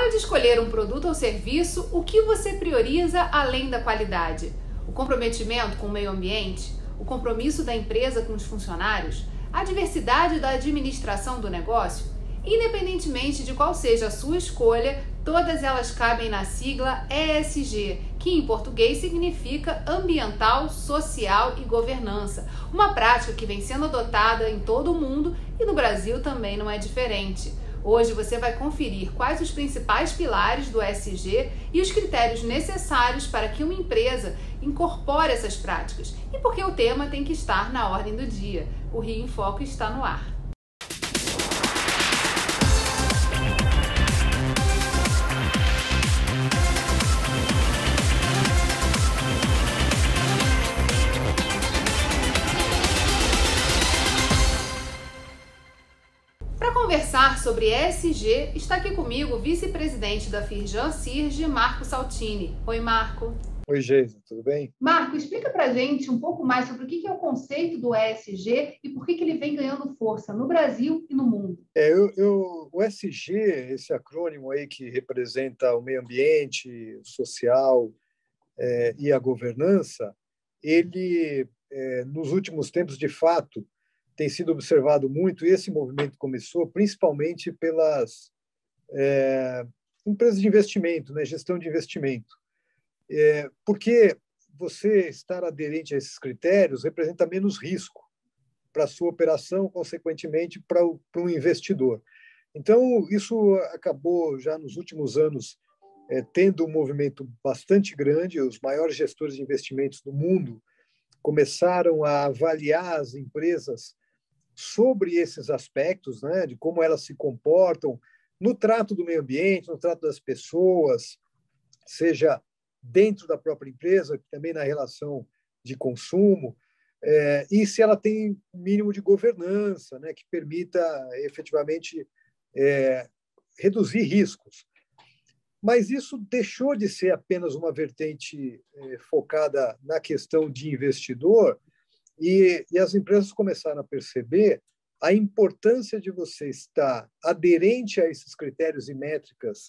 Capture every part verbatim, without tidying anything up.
hora de escolher um produto ou serviço, o que você prioriza além da qualidade? O comprometimento com o meio ambiente? O compromisso da empresa com os funcionários? A diversidade da administração do negócio? Independentemente de qual seja a sua escolha, todas elas cabem na sigla E S G, que em português significa ambiental, social e governança, uma prática que vem sendo adotada em todo o mundo e no Brasil também não é diferente. Hoje você vai conferir quais os principais pilares do E S G e os critérios necessários para que uma empresa incorpore essas práticas e porque o tema tem que estar na ordem do dia. O Rio em Foco está no ar. Para conversar sobre E S G, está aqui comigo o vice-presidente da Firjan Sirge, Marco Saltini. Oi, Marco. Oi, Geisa, tudo bem? Marco, explica para a gente um pouco mais sobre o que é o conceito do E S G e por que ele vem ganhando força no Brasil e no mundo. É, eu, eu, o E S G, esse acrônimo aí que representa o meio ambiente, o social é, e a governança, ele, é, nos últimos tempos, de fato, tem sido observado muito, e esse movimento começou principalmente pelas é, empresas de investimento, né, gestão de investimento. É, porque você estar aderente a esses critérios representa menos risco para a sua operação, consequentemente, para o, para um investidor. Então, isso acabou já nos últimos anos é, tendo um movimento bastante grande. Os maiores gestores de investimentos do mundo começaram a avaliar as empresas sobre esses aspectos, né, de como elas se comportam no trato do meio ambiente, no trato das pessoas, seja dentro da própria empresa, também na relação de consumo, é, e se ela tem um mínimo de governança, né, que permita efetivamente é, reduzir riscos. Mas isso deixou de ser apenas uma vertente é, focada na questão de investidor, e, e as empresas começaram a perceber a importância de você estar aderente a esses critérios e métricas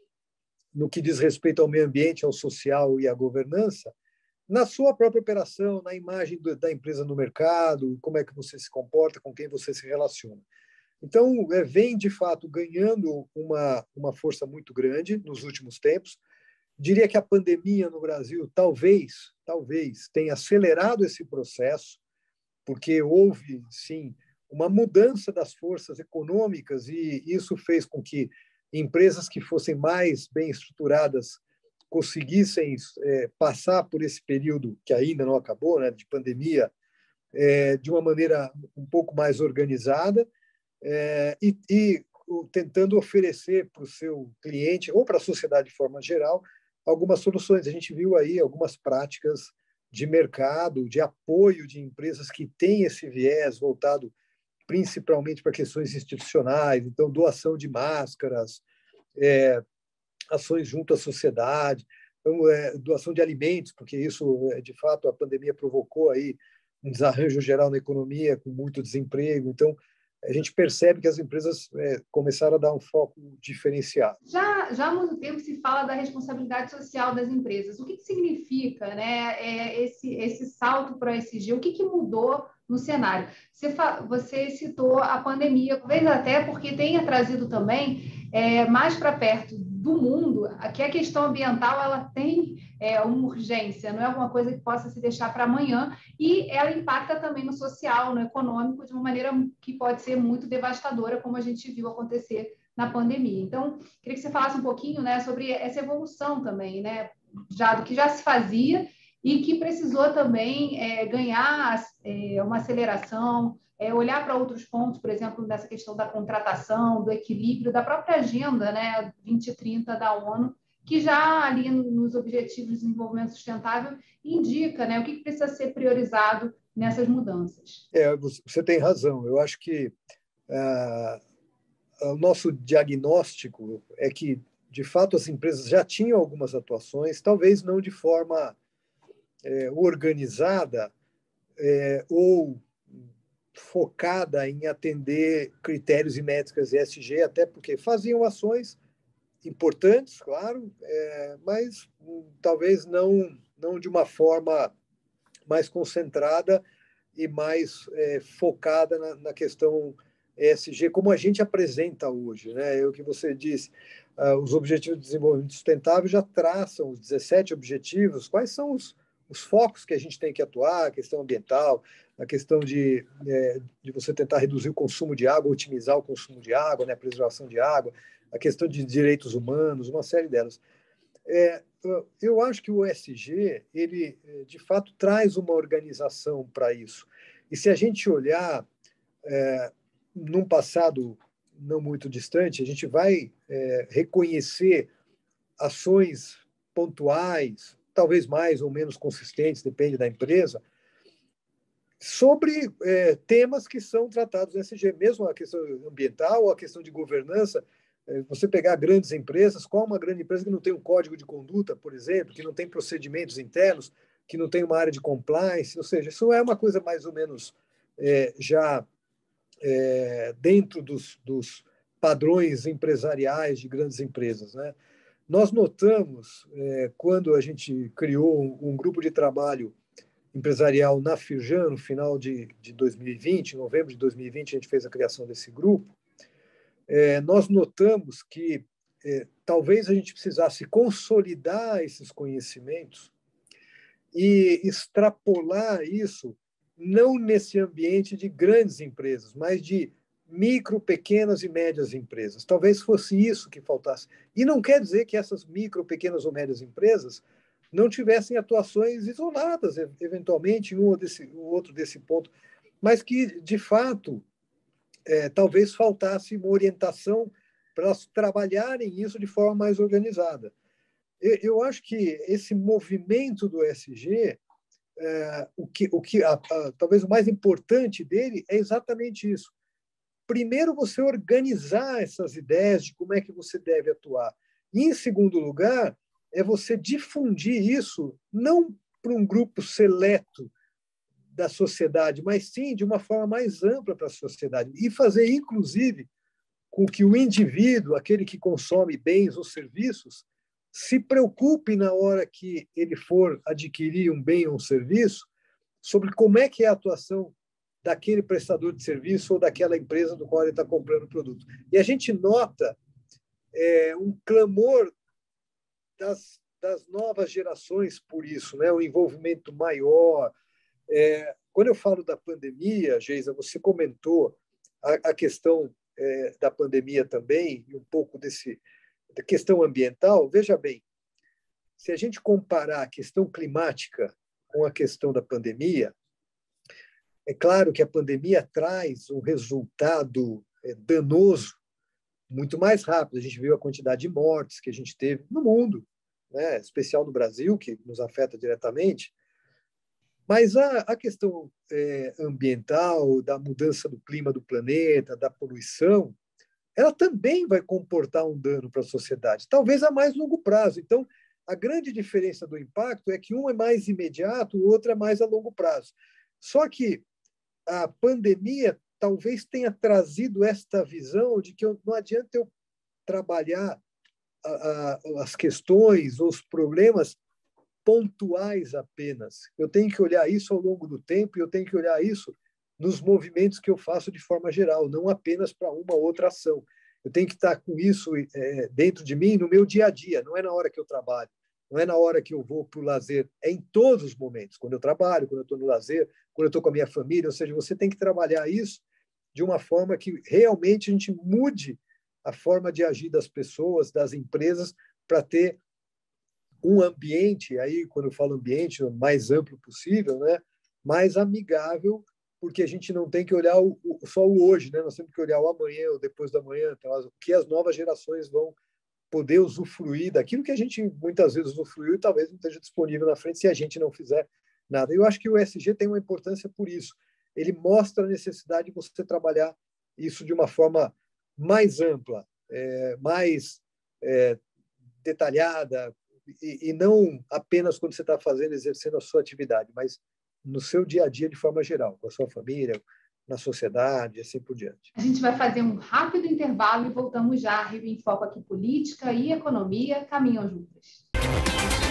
no que diz respeito ao meio ambiente, ao social e à governança, na sua própria operação, na imagem da empresa no mercado, como é que você se comporta, com quem você se relaciona. Então, vem, de fato, ganhando uma, uma força muito grande nos últimos tempos. Diria que a pandemia no Brasil talvez, talvez tenha acelerado esse processo, porque houve, sim, uma mudança das forças econômicas e isso fez com que empresas que fossem mais bem estruturadas conseguissem é, passar por esse período que ainda não acabou, né, de pandemia, é, de uma maneira um pouco mais organizada é, e, e tentando oferecer para o seu cliente ou para a sociedade de forma geral algumas soluções. A gente viu aí algumas práticas de mercado, de apoio de empresas que têm esse viés voltado principalmente para questões institucionais, então doação de máscaras, é, ações junto à sociedade, então, é, doação de alimentos, porque isso, de fato, a pandemia provocou aí um desarranjo geral na economia, com muito desemprego. Então, a gente percebe que as empresas é, começaram a dar um foco diferenciado. Já, já há muito tempo se fala da responsabilidade social das empresas. O que, que significa, né, é, esse, esse salto para o E S G? O que, que mudou no cenário? Você, fa- você citou a pandemia, talvez até porque tenha trazido também é, mais para perto do mundo que a questão ambiental ela tem é, uma urgência, não é alguma coisa que possa se deixar para amanhã, e ela impacta também no social, no econômico, de uma maneira que pode ser muito devastadora, como a gente viu acontecer na pandemia. Então, queria que você falasse um pouquinho, né, sobre essa evolução também, né, já do que já se fazia e que precisou também é, ganhar é, uma aceleração, é, olhar para outros pontos, por exemplo, nessa questão da contratação, do equilíbrio, da própria agenda, né, vinte trinta da ONU, que já ali nos Objetivos de Desenvolvimento Sustentável indica, né, o que precisa ser priorizado nessas mudanças. É, você tem razão. Eu acho que ah, o nosso diagnóstico é que, de fato, as empresas já tinham algumas atuações, talvez não de forma é, organizada é, ou focada em atender critérios e métricas E S G, até porque faziam ações importantes, claro, é, mas hum, talvez não, não de uma forma mais concentrada e mais é, focada na, na questão E S G, como a gente apresenta hoje. Né? É o que você disse, uh, os Objetivos de Desenvolvimento Sustentável já traçam os dezessete objetivos, quais são os, os focos que a gente tem que atuar, a questão ambiental, a questão de, é, de você tentar reduzir o consumo de água, otimizar o consumo de água, né? A preservação de água, a questão de direitos humanos, uma série delas. É, eu acho que o E S G, ele, de fato, traz uma organização para isso. E se a gente olhar é, num passado não muito distante, a gente vai é, reconhecer ações pontuais, talvez mais ou menos consistentes, depende da empresa, sobre é, temas que são tratados no E S G, mesmo a questão ambiental, a questão de governança. Você pegar grandes empresas, qual uma grande empresa que não tem um código de conduta, por exemplo, que não tem procedimentos internos, que não tem uma área de compliance, ou seja, isso é uma coisa mais ou menos é, já é, dentro dos, dos padrões empresariais de grandes empresas. Né? Nós notamos, é, quando a gente criou um, um grupo de trabalho empresarial na Firjan, no final de, de dois mil e vinte, em novembro de dois mil e vinte, a gente fez a criação desse grupo, é, nós notamos que é, talvez a gente precisasse consolidar esses conhecimentos e extrapolar isso não nesse ambiente de grandes empresas, mas de micro, pequenas e médias empresas. Talvez fosse isso que faltasse. E não quer dizer que essas micro, pequenas ou médias empresas não tivessem atuações isoladas, eventualmente, em um ou desse, um outro desse ponto, mas que, de fato, é, talvez faltasse uma orientação para elas trabalharem isso de forma mais organizada. Eu, eu acho que esse movimento do E S G, é, o que, o que a, a, talvez o mais importante dele é exatamente isso. Primeiro, você organizar essas ideias de como é que você deve atuar. E, em segundo lugar, é você difundir isso não para um grupo seleto da sociedade, mas sim de uma forma mais ampla para a sociedade e fazer, inclusive, com que o indivíduo, aquele que consome bens ou serviços, se preocupe na hora que ele for adquirir um bem ou um serviço sobre como é que é a atuação daquele prestador de serviço ou daquela empresa do qual ele está comprando o produto. E a gente nota é, um clamor das, das novas gerações por isso, né? Um envolvimento maior. É, quando eu falo da pandemia, Geisa, você comentou a, a questão é, da pandemia também, e um pouco desse, da questão ambiental. Veja bem, se a gente comparar a questão climática com a questão da pandemia, é claro que a pandemia traz um resultado é, danoso muito mais rápido. A gente viu a quantidade de mortes que a gente teve no mundo, né? Especial no Brasil, que nos afeta diretamente. Mas a, a questão é, ambiental, da mudança do clima do planeta, da poluição, ela também vai comportar um dano para a sociedade, talvez a mais longo prazo. Então, a grande diferença do impacto é que um é mais imediato, o outro é mais a longo prazo. Só que a pandemia talvez tenha trazido esta visão de que eu, não adianta eu trabalhar a, a, as questões, os problemas pontuais apenas. Eu tenho que olhar isso ao longo do tempo e eu tenho que olhar isso nos movimentos que eu faço de forma geral, não apenas para uma outra ação. Eu tenho que estar com isso é, dentro de mim no meu dia a dia, não é na hora que eu trabalho, não é na hora que eu vou para o lazer, é em todos os momentos, quando eu trabalho, quando eu estou no lazer, quando eu estou com a minha família, ou seja, você tem que trabalhar isso de uma forma que realmente a gente mude a forma de agir das pessoas, das empresas, para ter um ambiente, aí quando eu falo ambiente, o mais amplo possível, né, mais amigável, porque a gente não tem que olhar o, o, só o hoje, né, nós temos que olhar o amanhã, o depois da manhã, então, as, que as novas gerações vão poder usufruir daquilo que a gente muitas vezes usufruiu e talvez não esteja disponível na frente se a gente não fizer nada. Eu acho que o E S G tem uma importância por isso. Ele mostra a necessidade de você trabalhar isso de uma forma mais ampla, é, mais é, detalhada, e, e não apenas quando você está fazendo, exercendo a sua atividade, mas no seu dia a dia de forma geral, com a sua família, na sociedade e assim por diante. A gente vai fazer um rápido intervalo e voltamos já. Rio em Foco aqui, política e economia caminham juntas.